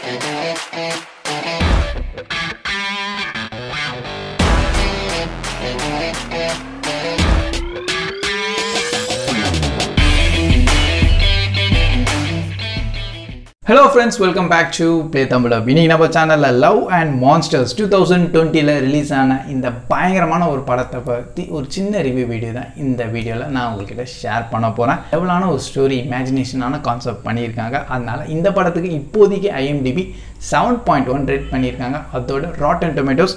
Hello friends, welcome back to Playtamildub. இன்னைக்கு நம்ம சேனல்ல Love and Monsters 2020ல ரிலீஸ் ஆன இந்த பயங்கரமான ஒரு படத்தை பத்தி ஒரு சின்ன ரிவ்யூ வீடியோ தான் இந்த வீடியோல நான் உங்ககிட்ட ஷேர் பண்ண போறேன். லெவலான ஒரு ஸ்டோரி இமேஜினேஷனான கான்செப்ட் பண்ணியிருக்காங்க. அதனால இந்த படத்துக்கு இப்போதைக்கு IMDb 7.1 ரேட் பண்ணியிருக்காங்க. அதோட Rotten Tomatoes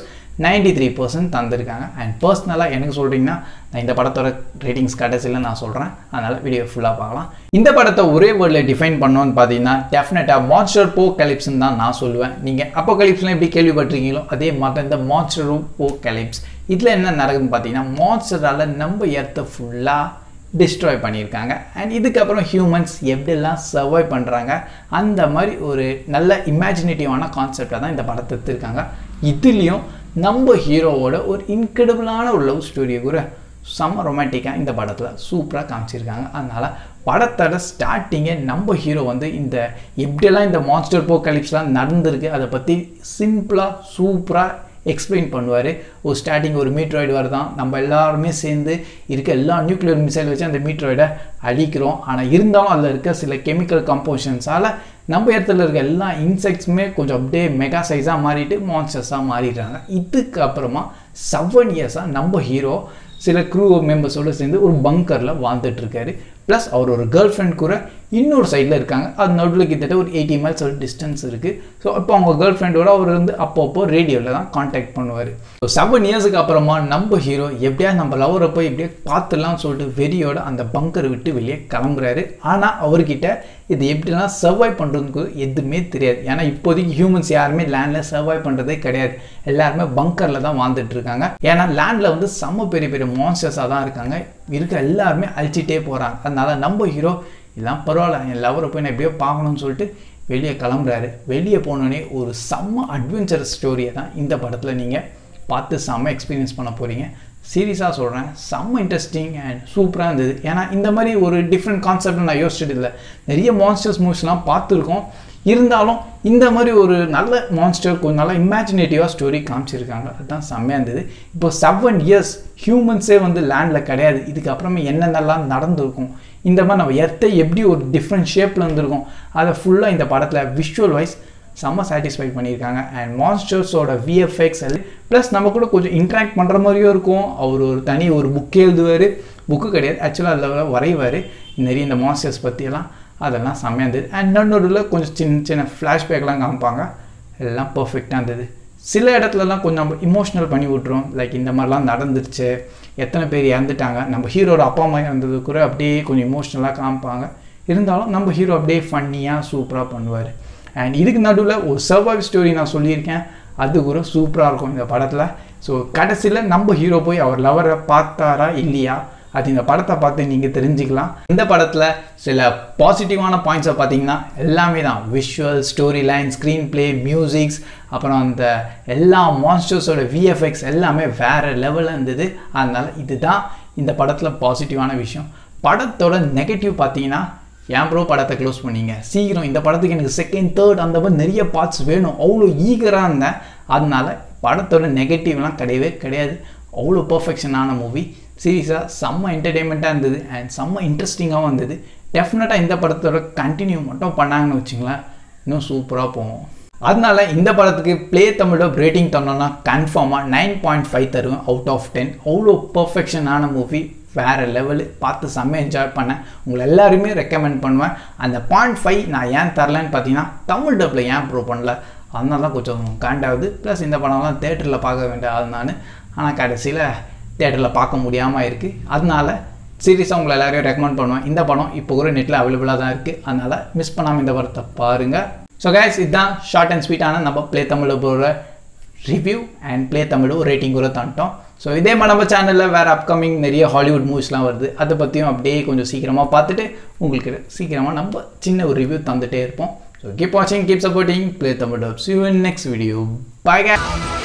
93% தந்திருக்காங்க. அண்ட் பர்சனலாக எனக்கு சொல்கிறீங்கன்னா நான் இந்த படத்தோட ரேட்டிங்ஸ் கடைசியில் நான் சொல்கிறேன். அதனால் வீடியோ ஃபுல்லாக பார்க்கலாம். இந்த படத்தை ஒரே வேர்டில் டிஃபைன் பண்ணோன்னு பார்த்தீங்கன்னா டெஃபினட்டாக மான்ஸ்டர் போகலிப்ஸ்ன்னு தான் நான் சொல்லுவேன். நீங்கள் அப்போகலிப்ஸ்லாம் எப்படி கேள்விப்பட்டிருக்கீங்களோ அதே மாதிரி இந்த மான்ஸ்டர் போகலிப்ஸ் இதில் என்ன நடக்குதுன்னு பார்த்தீங்கன்னா மான்ஸ்டரால் நம்ம எர்த்தை ஃபுல்லாக டிஸ்ட்ராய் பண்ணியிருக்காங்க. அண்ட் இதுக்கப்புறம் ஹியூமன்ஸ் எப்படிலாம் சர்வை பண்ணுறாங்க அந்த மாதிரி ஒரு நல்ல இமேஜினேட்டிவான கான்செப்டாக தான் இந்த படத்தை எடுத்திருக்காங்க. இதுலேயும் நம்ம ஹீரோவோட ஒரு இன்க்ரெடிபிளான ஒரு லவ் ஸ்டோரியை கூட செம்ம ரொமான்டிக்காக இந்த படத்தில் சூப்பராக காமிச்சிருக்காங்க. அதனால் படத்தோட ஸ்டார்டிங்கே நம்ம ஹீரோ வந்து இந்த எப்படியெல்லாம் இந்த மான்ஸ்டர் போகலிப்ஸ்லாம் நடந்திருக்கு அதை பற்றி சிம்பிளாக சூப்பராக எக்ஸ்பிளைன் பண்ணுவார். ஒரு ஸ்டார்டிங் ஒரு மீட்ராய்டு வருதான், நம்ம எல்லாருமே சேர்ந்து இருக்க எல்லா நியூக்ளியர் மிசைல் வச்சு அந்த மீட்ராய்டை அழிக்கிறோம். ஆனால் இருந்தாலும் அதில் இருக்க சில கெமிக்கல் கம்போசிஷன்ஸால் நம்ம இடத்துல இருக்க எல்லா இன்செக்ட்ஸுமே கொஞ்சம் அப்படியே மெகா சைஸாக மாறிட்டு மான்ஸ்டர்ஸாக மாறிடுறாங்க. இதுக்கப்புறமா 7 இயர்ஸாக நம்ம ஹீரோ சில க்ரூ மெம்பர்ஸோடு சேர்ந்து ஒரு பங்கரில் வாழ்ந்துட்டுருக்காரு. ப்ளஸ் அவர் ஒரு கேர்ள் ஃப்ரெண்ட் கூட இன்னொரு சைடில் இருக்காங்க. அது நடுவில் கிட்டத்தட்ட ஒரு 80 மைல்ஸ் ஒரு டிஸ்டன்ஸ் இருக்குது. ஸோ இப்போ அவங்க கேர்ள் ஃப்ரெண்டோட அவர் வந்து அப்பப்போ ரேடியோவில் தான் காண்டாக்ட் பண்ணுவார். ஸோ 7 இயர்ஸுக்கு அப்புறமா நம்ம ஹீரோ எப்படியா நம்ம லவரை போய் எப்படியே பார்த்துடலாம்னு சொல்லிட்டு வெறியோட அந்த பங்கரை விட்டு வெளியே கிளம்புறாரு. ஆனால் அவர்கிட்ட இது எப்படிலாம் சர்வை பண்ணுறதுக்கு எதுவுமே தெரியாது. ஏன்னா இப்போதைக்கு ஹியூமன்ஸ் யாருமே லேண்டில் சர்வை பண்ணுறதே கிடையாது. எல்லாருமே பங்கரில் தான் வாழ்ந்துட்டு இருக்காங்க. ஏன்னா லேண்டில் வந்து செம்ம பெரிய பெரிய மான்ஸ்டர்ஸாக தான் இருக்காங்க. இருக்க எல்லாருமே அழிச்சிட்டே போகிறாங்க. அதனால நம்ம ஹீரோ இதெல்லாம் பரவாயில்ல என் லவரை போய் நான் எப்படியோ பார்க்கணும்னு சொல்லிட்டு வெளியே கிளம்புறாரு. வெளியே போனோடனே ஒரு செம்ம அட்வென்ச்சரஸ் ஸ்டோரியை தான் இந்த படத்தில் நீங்கள் பார்த்து செம்ம எக்ஸ்பீரியன்ஸ் பண்ண போகிறீங்க. சீரியஸாக சொல்கிறேன், செம்ம இன்ட்ரெஸ்டிங் அண்ட் சூப்பராக இருந்தது. ஏன்னா இந்த மாதிரி ஒரு டிஃப்ரெண்ட் கான்செப்ட் நான் யோசிச்சுட்டு இல்லை. நிறைய மான்ஸ்டர்ஸ் மூவிஸ்லாம் பார்த்துருக்கோம். இருந்தாலும் இந்த மாதிரி ஒரு நல்ல மான்ஸ்டர் கொஞ்சம் நல்லா இமேஜினேட்டிவாக ஸ்டோரி காமிச்சிருக்காங்க. அதுதான் செம்மையாக இருந்தது. இப்போ 7 இயர்ஸ் ஹியூமன்ஸே வந்து லேண்டில் கிடையாது. இதுக்கப்புறமே என்னென்னலாம் நடந்திருக்கும், இந்த மாதிரி நம்ம எர்த்தை எப்படி ஒரு டிஃப்ரெண்ட் ஷேப்பில் இருந்திருக்கும் அதை ஃபுல்லாக இந்த படத்தில் விஷுவல் வைஸ் செம்ம சாட்டிஸ்ஃபை பண்ணியிருக்காங்க. அண்ட் மான்ஸ்டர்ஸோட VFX ப்ளஸ் நம்ம கூட கொஞ்சம் இன்ட்ராக்ட் பண்ணுற மாதிரியும் இருக்கும். அவர் ஒரு தனி ஒரு புக்கு எழுதுவார். புக்கு கிடையாது, ஆக்சுவலாக அதில் வரைவார் நிறைய இந்த மான்ஸ்டர்ஸ் பற்றியெல்லாம். அதெல்லாம் செம்மையாக இருந்தது. அண்ட் நடுவில் கொஞ்சம் சின்ன சின்ன ஃப்ளாஷ்பேக்லாம் காமிப்பாங்க. எல்லாம் பர்ஃபெக்டாக இருந்தது. சில இடத்துலலாம் கொஞ்சம் நம்ம இமோஷ்னல் பண்ணி விட்ருவோம். லைக் இந்த மாதிரிலாம் நடந்துருச்சு, எத்தனை பேர் இறந்துட்டாங்க, நம்ம ஹீரோட அப்பா அம்மா இறந்தது கூட அப்படியே கொஞ்சம் இமோஷ்னலாக காமிப்பாங்க. இருந்தாலும் நம்ம ஹீரோ அப்படியே ஃபன்னியாக சூப்பராக பண்ணுவார். அண்ட் இதுக்கு நடுவில் ஒரு சர்வைவ் ஸ்டோரி நான் சொல்லியிருக்கேன், அது கூட சூப்பராக இருக்கும் இந்த படத்தில். ஸோ கடைசியில் நம்ம ஹீரோ போய் அவர் லவரை பார்த்தாரா இல்லையா அது இந்த படத்தை பார்த்து நீங்கள் தெரிஞ்சுக்கலாம். இந்த படத்தில் சில பாசிட்டிவான பாயிண்ட்ஸை பார்த்தீங்கன்னா எல்லாமே தான். Visual, story line, screen play, musics, அப்புறம் அந்த எல்லா மான்ஸ்டர்ஸோட VFX எல்லாமே வேறு லெவலில் இருந்தது. அதனால் இதுதான் இந்த படத்தில் பாசிட்டிவான விஷயம். படத்தோட நெகட்டிவ் பார்த்தீங்கன்னா ஏன் ப்ரோ படத்தை க்ளோஸ் பண்ணீங்க, சீக்கிரம் இந்த படத்துக்கு எனக்கு 2nd, 3rd அந்த மாதிரி நிறைய பார்ட்ஸ் வேணும், அவ்வளோ ஈகராக இருந்தேன். அதனால படத்தோட நெகட்டிவ்லாம் கிடையவே கிடையாது. அவ்வளோ பர்ஃபெக்ஷனான மூவி. சீரியஸாக செம்ம என்டர்டெயின்மெண்ட்டாக இருந்தது அண்ட் செம்ம இன்ட்ரெஸ்டிங்காகவும் இருந்தது. டெஃபினட்டாக இந்த படத்தோட கண்டினியூ மட்டும் பண்ணாங்கன்னு வச்சுங்களேன், இன்னும் சூப்பராக போவோம். அதனால இந்த படத்துக்கு Playtamildub ரேட்டிங் தரணும்னா கன்ஃபார்மாக 9.5 தருவேன் அவுட் ஆஃப் 10. அவ்வளோ பர்ஃபெக்ஷனான மூவி, வேறு லெவலு. பார்த்து செம்ம என்ஜாய் பண்ணேன். உங்களை எல்லாருமே ரெக்கமெண்ட் பண்ணுவேன். அந்த 0.5 நான் ஏன் தரலன்னு பார்த்தீங்கன்னா தமிழ்டப்பில் ஏன் ப்ரூவ் பண்ணல அதனால தான் கொஞ்சம் காண்டாகுது. ப்ளஸ் இந்த படம்லாம் தேட்டரில் பார்க்க வேண்டியது நான், ஆனால் கடைசியில் தேட்டரில் பார்க்க முடியாமல் இருக்குது. அதனால சீரியஸாக உங்களை எல்லாரையும் ரெக்கமெண்ட் பண்ணுவேன். இந்த படம் இப்போ கூட நெட்டில் அவைலபிளாக தான் இருக்குது. அதனால் மிஸ் பண்ணாமல் இந்த படத்தை பாருங்கள். ஸோ கைஸ், இதுதான் ஷார்ட் அண்ட் ஸ்வீட்டான நம்ம Playtamildub review and Playtamildub rating கூட தந்துட்டோம். ஸோ இதே மாதிரி நம்ம சேனலில் வேறு அப்கமிங் நிறைய ஹாலிவுட் மூவிஸ்லாம் வருது. அதை பற்றியும் அப்படியே கொஞ்சம் சீக்கிரமாக பார்த்துட்டு உங்களுக்கு சீக்கிரமாக நம்ம சின்ன ஒரு ரிவ்யூ தந்துகிட்டே இருப்போம். ஸோ கீப் வாட்சிங், keep supporting Playtamildub. See you in next video. Bye guys.